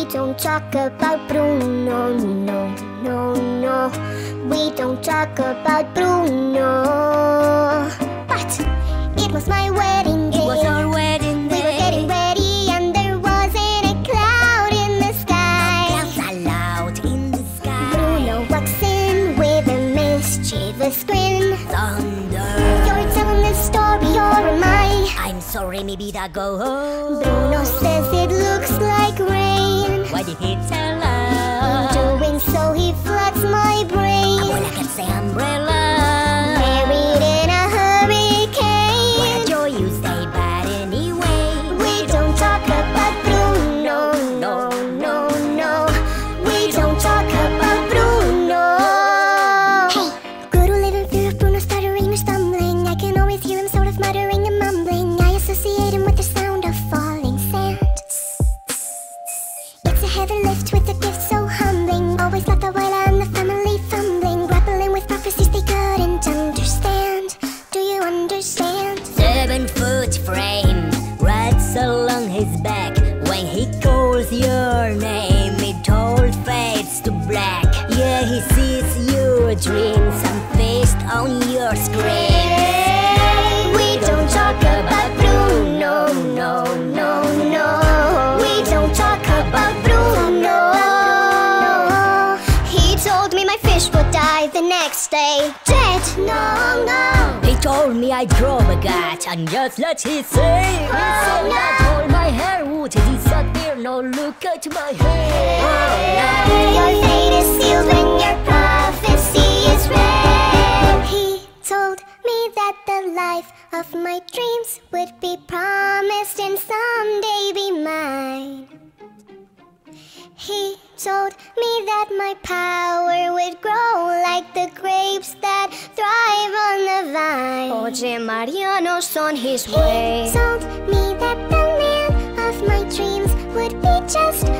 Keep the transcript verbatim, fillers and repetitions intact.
We don't talk about Bruno, no, no, no. We don't talk about Bruno. But it was my wedding day. It was our wedding day. We were getting ready and there wasn't a cloud in the sky. No clouds allowed in the sky. Bruno walks in with a mischievous grin. Thunder. You're telling this story, or am I? I'm sorry, maybe that go home. Bruno says it looks like rain. Why did he tell us? Doing so he floods my brain. Abuela can say umbrella. Married in a hurricane. What a joy you say, but anyway. We don't talk about Bruno, no, no, no. We don't talk about Bruno. Hey, good to live in fear of Bruno stuttering or stumbling. I can always hear him sort of muttering and mumbling. I associate him with the sound of falling sand. It's a heavy lift with a gift so humbling. Always left the abuela and the family fumbling, grappling with prophecies they couldn't understand. Do you understand? Seven foot frame rides along his back. When he calls your name, it all fades to black. Yeah, he sees your dreams unfaced on your screen. We don't talk about Bruno, no, no, no. We don't talk about Bruno. He told me my fish would die the next day. Dead, no, no. He told me I'd grow a gut, and just let he say. He said that all my hair would disappear. No, look at my hair. Your fate is sealed when your prophecy is read. He told me that the life of my dreams would be promised and someday be mine. He told me that my power would grow like the grapes that thrive on the vine. Jose Mariano's on his way. He told me that the man of my dreams would be just